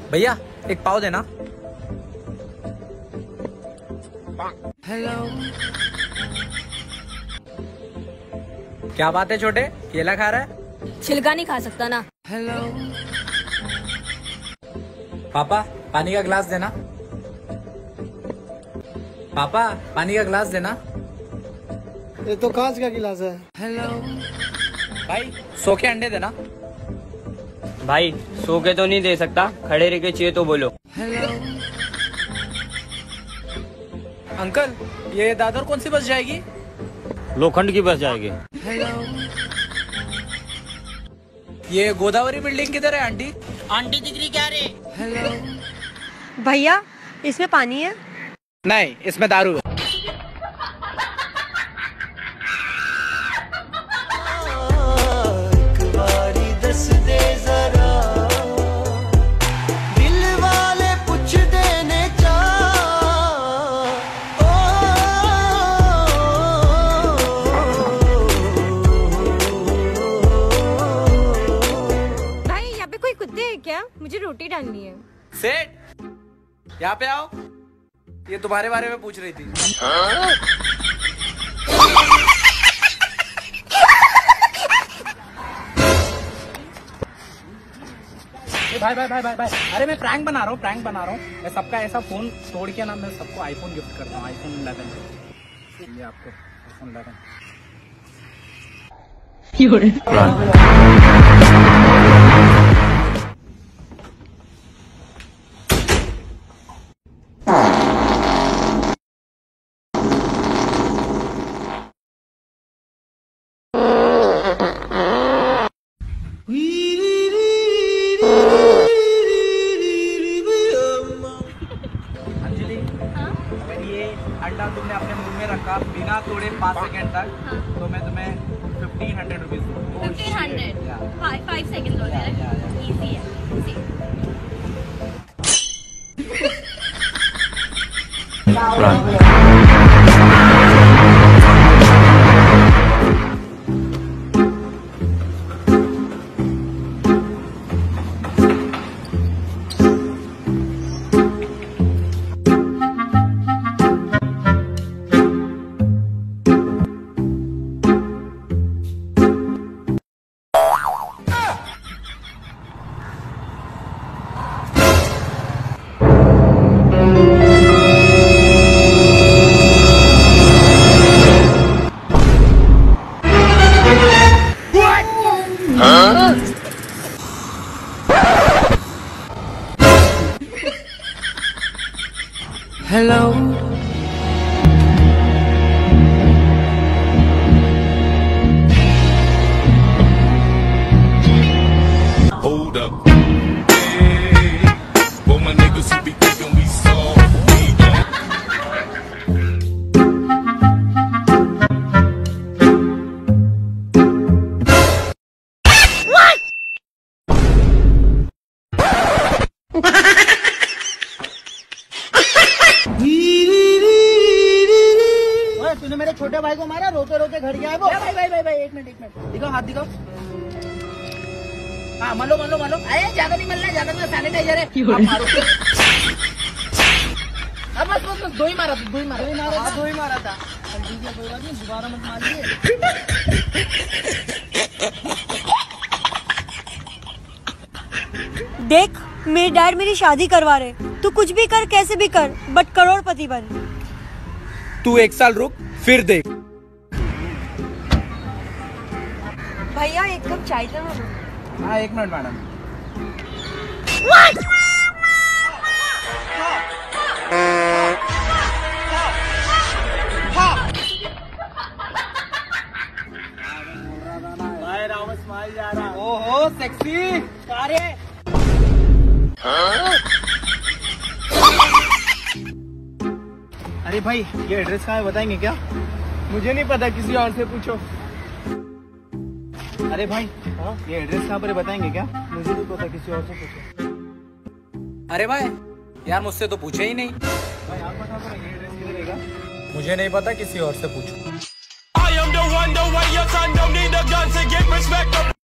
भैया एक पाव देना। हेलो। क्या बात है छोटे, केला खा रहा है? छिलका नहीं खा सकता ना। हेलो। पापा पानी का गिलास देना। पापा पानी का गिलास देना। ये तो कांच का गिलास है। हेलो। भाई सो के अंडे देना। भाई सो के तो नहीं दे सकता, खड़े रह के चाहिए तो बोलो। हेलो। अंकल ये दादर कौन सी बस जाएगी? लोखंड की बस जाएगी। हेलो। ये गोदावरी बिल्डिंग किधर है आंटी? आंटी दिख क्या रे? हेलो। भैया इसमें पानी है? नहीं इसमें दारू है। क्या मुझे रोटी डालनी है। सेठ यहाँ पे आओ, ये तुम्हारे बारे में पूछ रही थी। भाई भाई भाई भाई भाई, अरे मैं प्रैंक बना रहा हूँ। मैं सबका ऐसा फोन तोड़ के ना, मैं सबको आईफोन गिफ्ट करता हूँ, आईफोन 11। ये आपको आईफोन 11। अंजलि, अगर ये अंडा तुमने अपने मुंह में रखा बिना तोड़े 5 सेकंड तक, तो मैं तुम्हें 1500 रुपीज दूँ। 1500 5 सेकंड हो जाएगा। इजी है। Hello. Hold up. Hey, for my niggas who be thinking we soft, we तूने मेरे छोटे भाई को मारा, रोते रोते घर गया है वो। भाई एक मिनट दिखाओ, हाथ दिखाओ। हाँ मलो। अरे ज्यादा नहीं मलना, ज्यादा नहीं, सैनिटाइजर है। आप मारो। अब बस दो ही मारा था। दो ही मारा था। ठीक है कोई बात नहीं, दोबारा मत मारिए। देख मेरे डैड मेरी शादी करवा रहे, तू कुछ भी कर, कैसे भी कर, बट करोड़पति बन। तू 1 साल रुक फिर देख। भैया एक कप चाय दो। हाँ 1 मिनट मैडम। ओहो सेक्सी कार्य। अरे भाई ये एड्रेस कहाँ है बताएंगे क्या? मुझे नहीं पता, किसी और से पूछो। अरे भाई ये एड्रेस कहाँ पर है बताएंगे क्या? मुझे नहीं पता, किसी और से पूछो। अरे भाई यार मुझसे तो पूछे ही नहीं। भाई आप बता दो ये एड्रेस किधर रहेगा? मुझे नहीं पता, किसी और से पूछो। I am the one, the way your son don't need a gun to get respect.